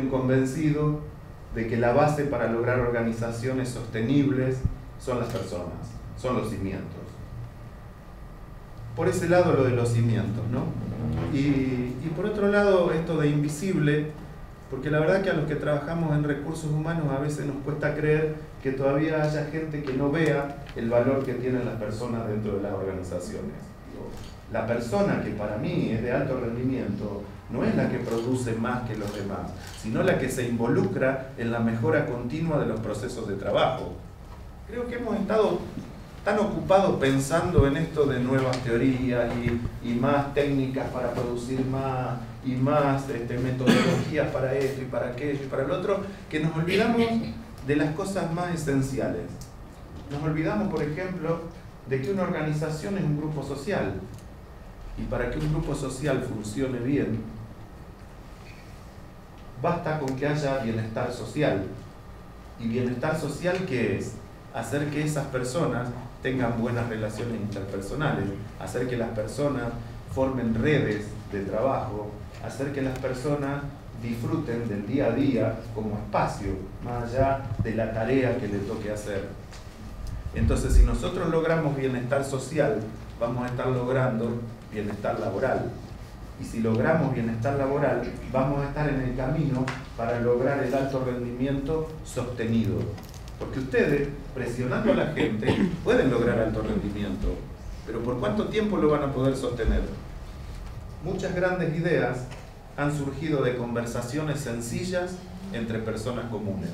un convencido de que la base para lograr organizaciones sostenibles son las personas, son los cimientos. Por ese lado lo de los cimientos, ¿no? Y por otro lado esto de invisible, porque la verdad que a los que trabajamos en recursos humanos a veces nos cuesta creer que todavía haya gente que no vea el valor que tienen las personas dentro de las organizaciones. La persona que para mí es de alto rendimiento no es la que produce más que los demás, sino la que se involucra en la mejora continua de los procesos de trabajo. Creo que hemos estado tan ocupados pensando en esto de nuevas teorías y más técnicas para producir más y más metodologías para esto y para aquello y para el otro, que nos olvidamos de las cosas más esenciales. Nos olvidamos, por ejemplo, de que una organización es un grupo social. Y para que un grupo social funcione bien, basta con que haya bienestar social. ¿Y bienestar social qué es? Hacer que esas personas tengan buenas relaciones interpersonales, hacer que las personas formen redes de trabajo, hacer que las personas disfruten del día a día como espacio, más allá de la tarea que le toque hacer. Entonces, si nosotros logramos bienestar social, vamos a estar logrando bienestar laboral. Y si logramos bienestar laboral, vamos a estar en el camino para lograr el alto rendimiento sostenido. Porque ustedes, presionando a la gente, pueden lograr alto rendimiento. Pero ¿por cuánto tiempo lo van a poder sostener? Muchas grandes ideas han surgido de conversaciones sencillas entre personas comunes.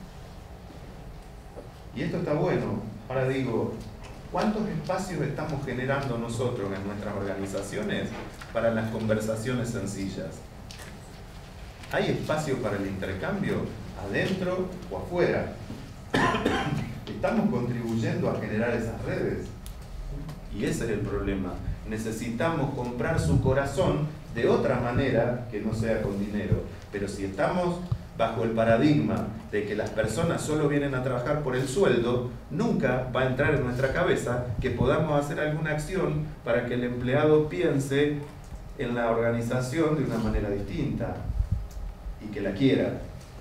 Y esto está bueno. Ahora digo, ¿cuántos espacios estamos generando nosotros en nuestras organizaciones para las conversaciones sencillas? ¿Hay espacio para el intercambio adentro o afuera? ¿Estamos contribuyendo a generar esas redes? Y ese es el problema. Necesitamos comprar su corazón de otra manera que no sea con dinero. Pero si estamos bajo el paradigma de que las personas solo vienen a trabajar por el sueldo, nunca va a entrar en nuestra cabeza que podamos hacer alguna acción para que el empleado piense en la organización de una manera distinta y que la quiera.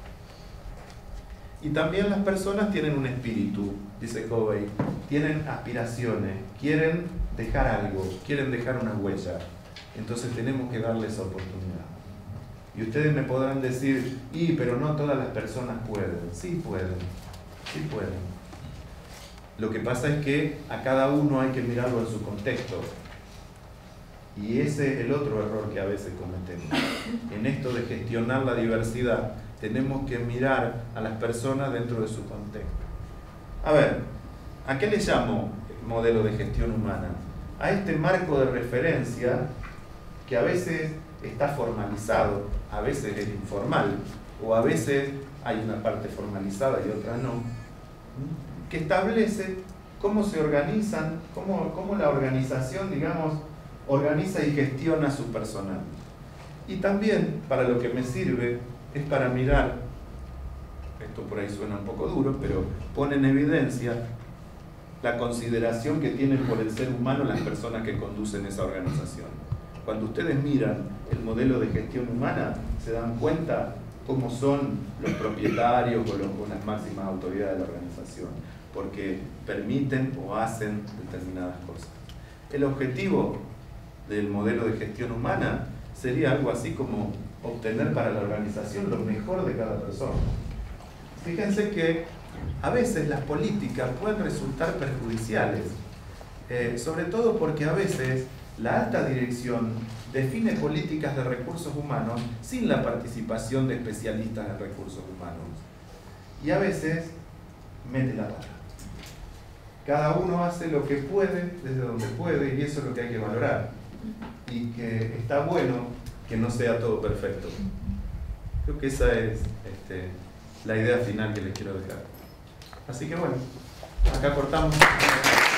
Y también las personas tienen un espíritu, dice Covey, tienen aspiraciones, quieren dejar algo, quieren dejar una huella. Entonces tenemos que darles esa oportunidad. Y ustedes me podrán decir, pero no todas las personas pueden. Sí pueden, sí pueden. Lo que pasa es que a cada uno hay que mirarlo en su contexto. Y ese es el otro error que a veces cometemos. En esto de gestionar la diversidad, tenemos que mirar a las personas dentro de su contexto. A ver, ¿a qué le llamo modelo de gestión humana? A este marco de referencia que a veces está formalizado, a veces es informal, o a veces hay una parte formalizada y otra no, que establece cómo se organizan, cómo la organización, digamos, organiza y gestiona su personal. Y también, para lo que me sirve, es para mirar, esto por ahí suena un poco duro, pero pone en evidencia la consideración que tienen por el ser humano las personas que conducen esa organización. Cuando ustedes miran el modelo de gestión humana, se dan cuenta cómo son los propietarios o las máximas autoridades de la organización, porque permiten o hacen determinadas cosas. El objetivo del modelo de gestión humana sería algo así como obtener para la organización lo mejor de cada persona. Fíjense que a veces las políticas pueden resultar perjudiciales, sobre todo porque a veces la alta dirección define políticas de recursos humanos sin la participación de especialistas en recursos humanos. Y a veces mete la pata. Cada uno hace lo que puede, desde donde puede, y eso es lo que hay que valorar. Y que está bueno que no sea todo perfecto. Creo que esa es la idea final que les quiero dejar. Así que bueno, acá cortamos.